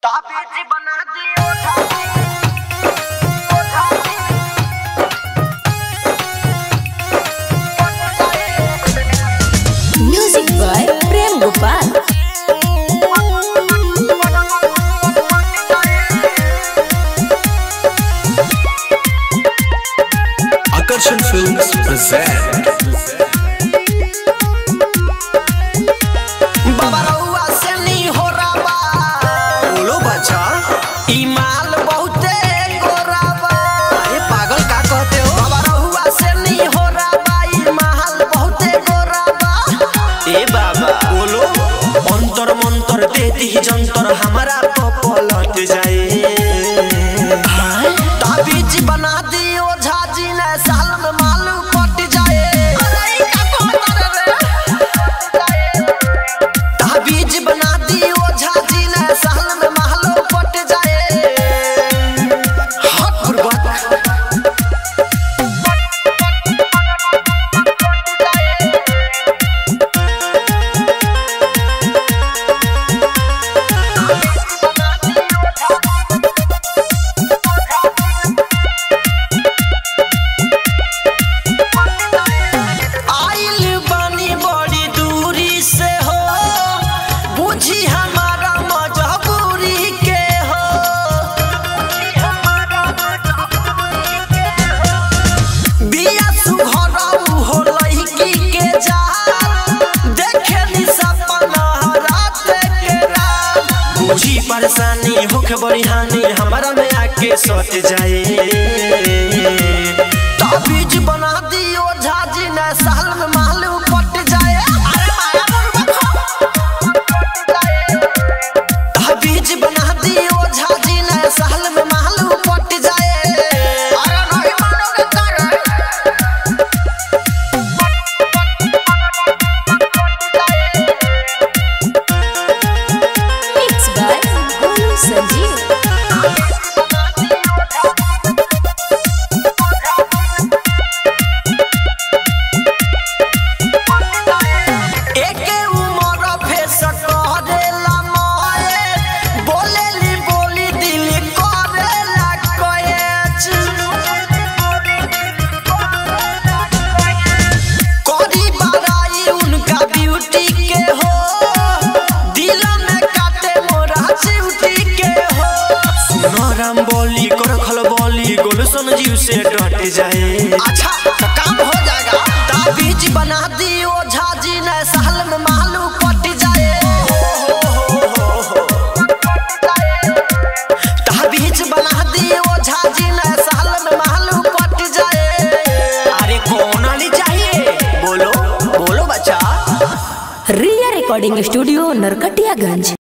ताबीज बना दियो म्यूजिक बाय प्रेम गोपाल। आकर्षण फिल्म्स प्रेजेंट मंतर देती जंतर हमारा पलट जाए। ताबीज बना दियो झाजी ने साल में मालू पट जाए। ताबीज बना दियो झाजी ने साल में मालू पट जाए। हट गुरबत परेशानी होके बड़ी हानि हमारा में आके सट जाए। ताबीज बना दियो झाजी ने साल में मालू पट जाए। ताबीज बना दियो झाजी ने साल में मालू पट जाए। अरे नहीं मानोगे करे। संजीव बोली कर खल बोली गोल संजीव से डट जाए। अच्छा तो काम हो जाएगा। ताबीज बना दियो झाजी ने साल में मालू पट जाए। ताबीज बना दियो झाजी ने साल में मालू पट जाए। अरे कौन वाली चाहिए बोलो बोलो बच्चा। Riya recording studio Narkatiaganj.